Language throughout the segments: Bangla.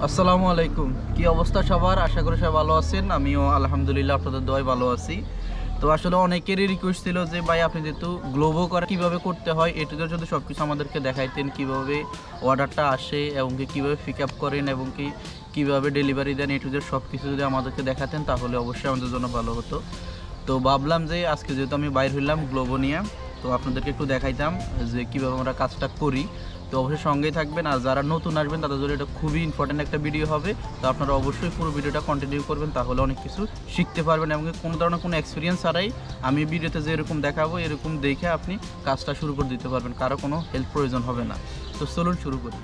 আসসালামু আলাইকুম। কি অবস্থা সবার? আশা করি সবাই ভালো আছেন। আমিও আলহামদুলিল্লাহ আপনাদের দোয়ায় ভালো আছি। তো আসলে অনেকেরই রিকোয়েস্ট ছিল যে ভাই আপনি যেহেতু গ্লোবো করা কিভাবে করতে হয় এটুকু যদি সব কিছু আমাদেরকে দেখাইতেন, কিভাবে অর্ডারটা আসে এবং কি কীভাবে পিক আপ করেন এবং কি কীভাবে ডেলিভারি দেন এটুদের সব কিছু যদি আমাদেরকে দেখাতেন তাহলে অবশ্যই আমাদের জন্য ভালো হতো। তো ভাবলাম যে আজকে যেহেতু আমি বাইর হইলাম গ্লোবো নিয়ে, তো আপনাদেরকে একটু দেখাইতাম যে কীভাবে আমরা কাজটা করি। তো অবশ্যই সঙ্গেই থাকবেন, আর যারা নতুন আসবেন তাদের জন্য এটা খুবই ইম্পর্ট্যান্ট একটা ভিডিও হবে। তো আপনারা অবশ্যই পুরো ভিডিওটা কন্টিনিউ করবেন, তাহলে অনেক কিছু শিখতে পারবেন এবং কোনো ধরনের কোনো এক্সপিরিয়েন্স ছাড়াই আমি ভিডিওতে যে এরকম দেখাবো এরকম দেখে আপনি কাজটা শুরু করে দিতে পারবেন, কারো কোনো হেল্প প্রয়োজন হবে না। তো চলুন শুরু করি।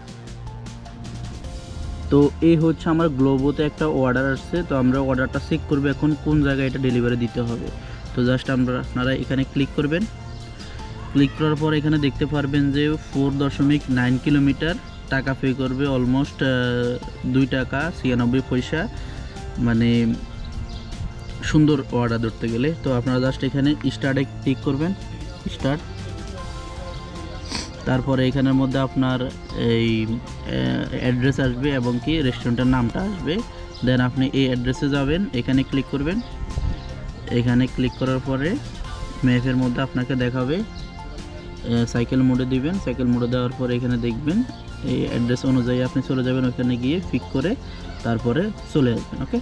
তো এই হচ্ছে আমার গ্লোবোতে একটা অর্ডার আসছে, তো আমরা অর্ডারটা চেক করবো এখন কোন জায়গায় এটা ডেলিভারি দিতে হবে। তো জাস্ট আপনারা এখানে ক্লিক করবেন। ক্লিক করার পর এখানে দেখতে পারবেন যে 4.9 কিলোমিটার, টাকা পে করবে অলমোস্ট 2 টাকা 96 পয়সা, মানে সুন্দর অর্ডার ধরতে গেলে। তো আপনারা জাস্ট এখানে স্টার্টে ক্লিক করবেন, স্টার্ট। তারপরে এখানের মধ্যে আপনার এই অ্যাড্রেস আসবে এবং কি রেস্টুরেন্টের নামটা আসবে। দেন আপনি এই অ্যাড্রেসে যাবেন, এখানে ক্লিক করবেন। এখানে ক্লিক করার পরে ম্যাপের মধ্যে আপনাকে দেখাবে, সাইকেল মোডে দিবেন। সাইকেল মোডে দেওয়ার পরে এখানে দেখবেন এই অ্যাড্রেস অনুযায়ী আপনি চলে যাবেন, ওখানে গিয়ে পিক করে তারপরে চলে আসবেন। ওকে,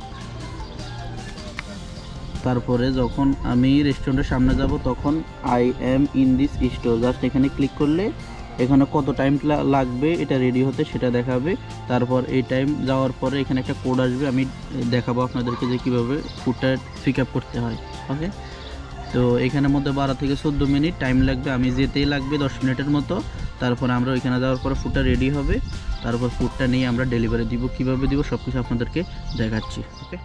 তারপরে যখন আমি রেস্টুরেন্টের সামনে যাব তখন I am in this store, just এখানে ক্লিক করলে এখানে কত টাইম লাগবে এটা রেডি হতে সেটা দেখাবে। তারপর এই টাইম যাওয়ার পরে এখানে একটা কোড আসবে, আমি দেখাবো আপনাদেরকে যে কীভাবে ফুডটা পিক আপ করতে হয়। ওকে, তো এখানের মধ্যে 12 থেকে 14 মিনিট টাইম লাগবে, আমি যেতেই লাগবে 10 মিনিটের মতো। তারপরে আমরা ওইখানে যাওয়ার পরে ফুডটা রেডি হবে, তারপর ফুডটা নিয়ে আমরা ডেলিভারি দিব। কীভাবে দিব সব কিছু আপনাদেরকে দেখাচ্ছি। ওকে,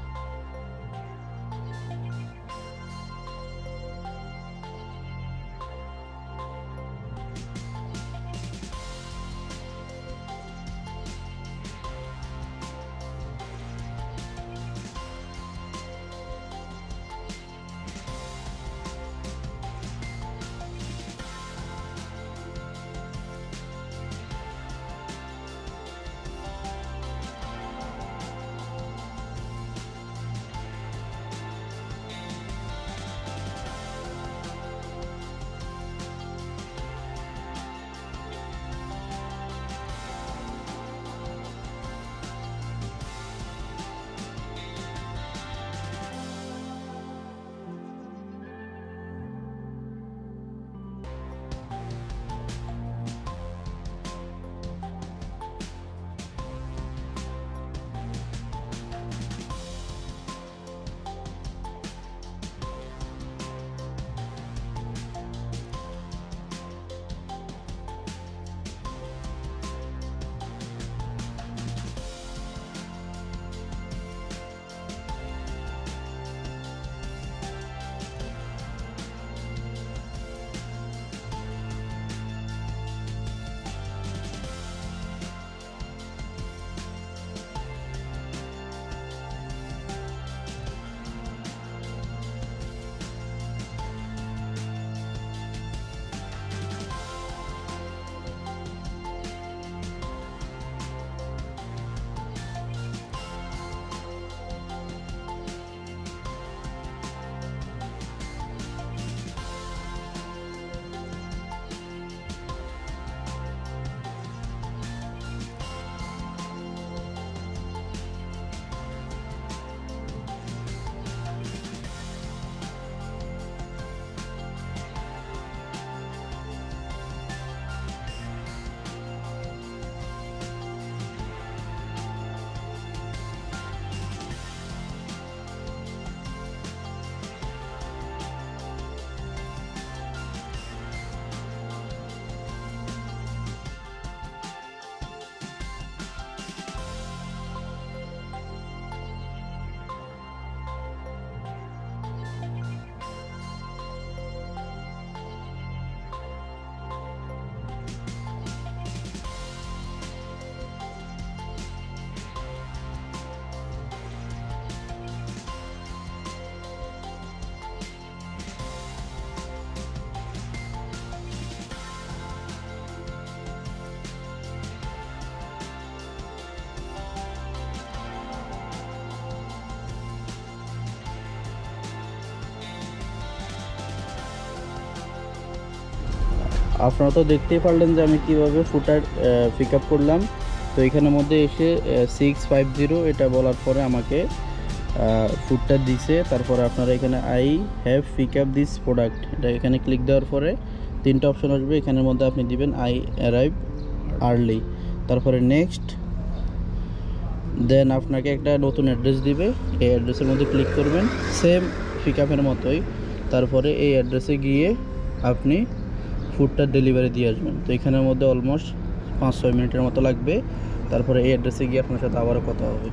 আপনারা তো দেখতেই পারলেন যে আমি কিভাবে ফুটার পিক আপ করলাম। তো এখানের মধ্যে এসে 650 এটা বলার পরে আমাকে ফুডটা দিছে। তারপরে আপনারা এখানে I have pick up this product, এটা এখানে ক্লিক দেওয়ার পরে 3টা অপশন আসবে। এখানের মধ্যে আপনি দিবেন আই অ্যারাইভ আর্লি, তারপরে নেক্সট, দেন আপনাকে একটা নতুন অ্যাড্রেস দিবে, এই অ্যাড্রেসের মধ্যে ক্লিক করবেন সেম পিক আপের মতোই। তারপরে এই অ্যাড্রেসে গিয়ে আপনি ফুডটা ডেলিভারি দিয়ে আসবেন। তো এখানের মধ্যে অলমোস্ট 5-6 মিনিটের মতো লাগবে। তারপরে এই অ্যাড্রেসে গিয়ে আপনার সাথে আবারও কথা হবে।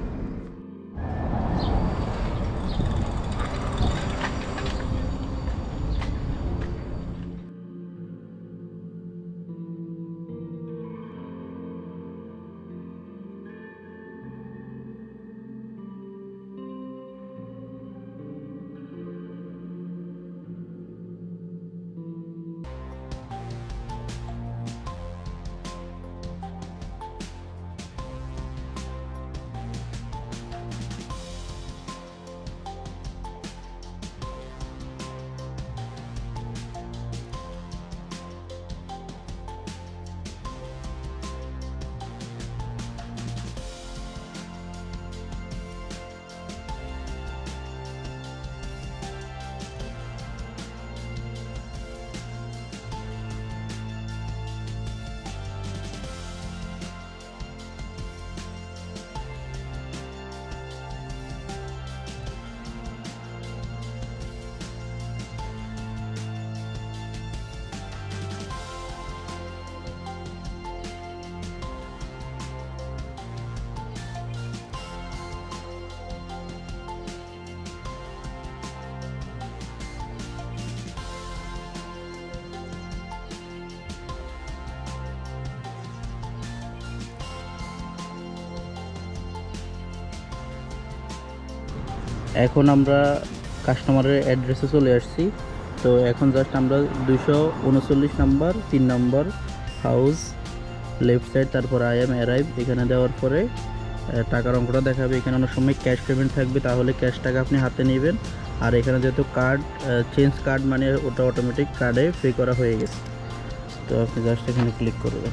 এখন আমরা কাস্টমারের অ্যাড্রেসে চলে আসছি। তো এখন জাস্ট আমরা 239 number 3 number house left side, তারপর আই এম অ্যারাইভ এখানে দেওয়ার পরে টাকার অঙ্কটা দেখাবে। এখানে অনেক সময় ক্যাশ পেমেন্ট থাকবে, তাহলে ক্যাশ টাকা আপনি হাতে নেবেন। আর এখানে যেহেতু কার্ড চেঞ্জ কার্ড মানে ওটা অটোমেটিক কার্ডে পে করা হয়ে গেছে। তো আপনি জাস্ট এখানে ক্লিক করবেন।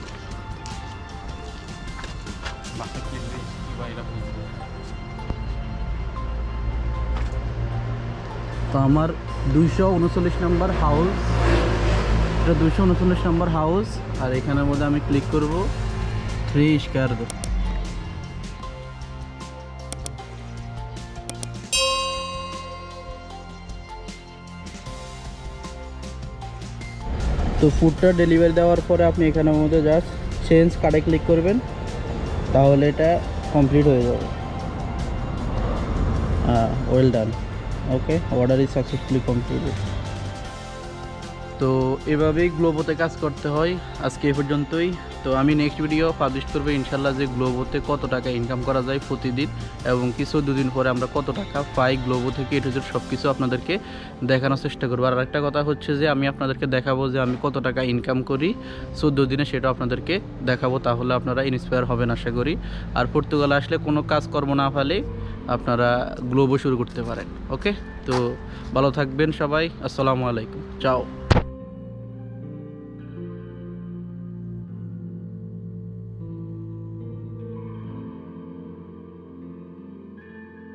তো আমার 239 নাম্বার হাউস, এটা 239 নাম্বার হাউস। আর এখানের মধ্যে আমি ক্লিক করব 3 স্কয়ার। তো ফুডটা ডেলিভারি দেওয়ার পরে আপনি এখানের মধ্যে জাস্ট চেঞ্জ কার্ডে ক্লিক করবেন, তাহলে এটা কমপ্লিট হয়ে যাবে। Well done, okay, order is successfully completed. তো এভাবেই গ্লোবোতে কাজ করতে হয়। আজকে এই পর্যন্তই। তো আমি নেক্সট ভিডিও পাবলিশ করবো ইনশাল্লাহ, যে গ্লোবোতে কত টাকা ইনকাম করা যায় প্রতিদিন, এবং কিছু 2 দিন পরে আমরা কত টাকা পাই গ্লোবো থেকে, এটা সব কিছু আপনাদেরকে দেখানোর চেষ্টা করবো। আর একটা কথা হচ্ছে যে আমি আপনাদেরকে দেখাবো যে আমি কত টাকা ইনকাম করি 14 দিনে, সেটা আপনাদেরকে দেখাবো। তাহলে আপনারা ইন্সপায়ার হবেন আশা করি। আর পর্তুগালে আসলে কোনো কাজকর্ম না ফেলে আপনারা গ্লোবো শুরু করতে পারেন। ওকে, তো ভালো থাকবেন সবাই। আসসালামু আলাইকুম, চাও।